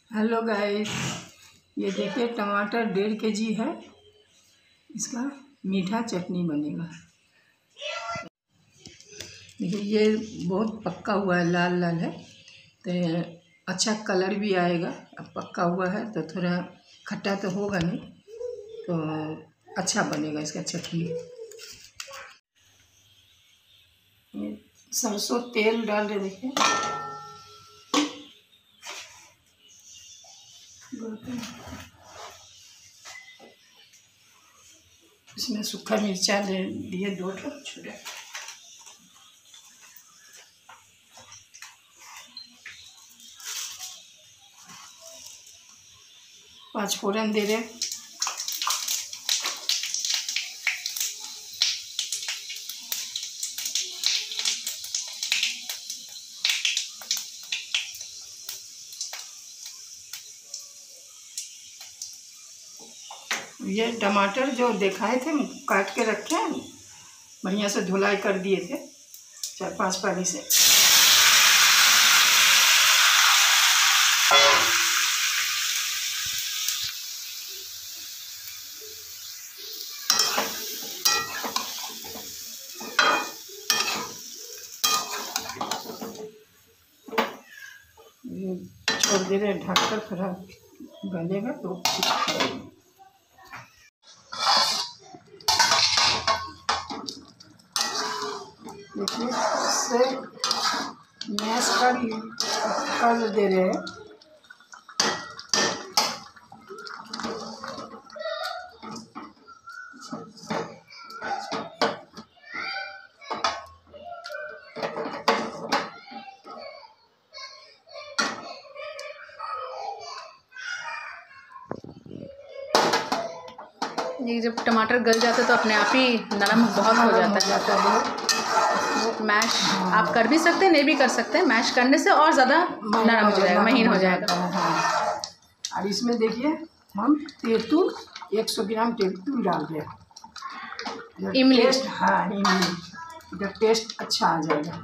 Hello guys, ये देखिए टमाटर 1.5 kg है। इसका मीठा चटनी बनेगा। देखिए ये बहुत पक्का हुआ है, लाल लाल है तो अच्छा कलर भी आएगा। अब पक्का हुआ है तो थोड़ा खट्टा तो होगा नहीं, तो अच्छा बनेगा इसका चटनी। सरसों तेल डाल रहे, देखिए इसमें सूखा मिर्चा ले दिए 2 छोटे। पाँच फोरन दे रहे। ये टमाटर जो दिखाए थे काट के रखे हैं, बढ़िया से धुलाई कर दिए थे 4-5 पानी से। छोड़ दे रहे, ढककर थोड़ा गलेगा तो। देखिए इससे मैश कर दे रहे हैं। ये जब टमाटर गल जाता है तो अपने आप ही नरम बहुत हो जाता है। मैश आप कर भी सकते हैं, नहीं भी कर सकते हैं। मैश करने से और ज़्यादा नरम हो जाएगा, महीन हो जाएगा। हाँ। और इसमें देखिए हम तेतुल 100 ग्राम तेतुल डाल रहे हैं। इमली, हाँ इमली, जब टेस्ट अच्छा आ जाएगा।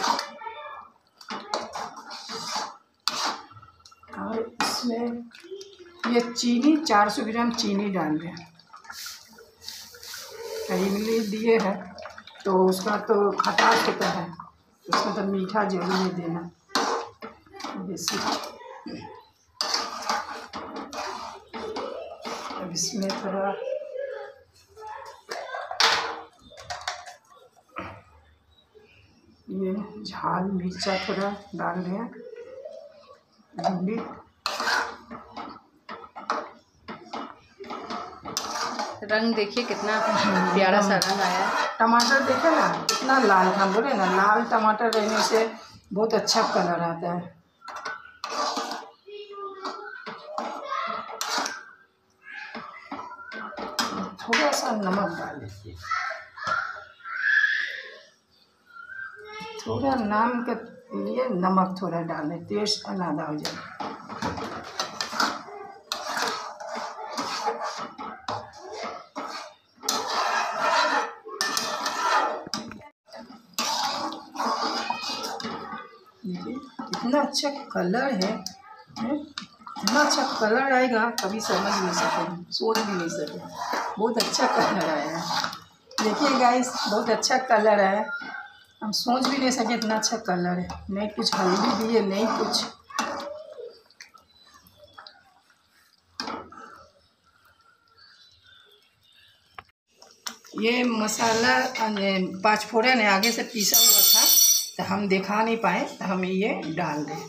और इसमें ये चीनी 400 ग्राम चीनी डाल रहे हैं। इमली दिए हैं तो उसका तो खटास होता है, उसका तो मीठा जरूर देना बेसिक। अब इसमें थोड़ा ये झाल मिर्चा थोड़ा डाल रहे हैं, भिंडी। रंग देखिए कितना प्यारा सा रंग आया है। टमाटर देखे ना कितना लाल, हम बोले ना लाल टमाटर रहने से बहुत अच्छा कलर आता है। थोड़ा सा नमक डाल दीजिए, थोड़ा नाम के लिए नमक थोड़ा डालें, टेस्ट आलादा हो जाए। इतना अच्छा कलर है, इतना अच्छा कलर आएगा कभी समझ नहीं सके, सोच भी नहीं सके। बहुत अच्छा कलर आया है। देखिए गाइस, बहुत अच्छा कलर है। हम सोच भी नहीं सके इतना अच्छा कलर है। नहीं कुछ हल्दी दिए, नहीं कुछ। ये मसाला 5 फोरन है, आगे से पीसा हुआ था तो हम दिखा नहीं पाए, तो हम ये डाल दें।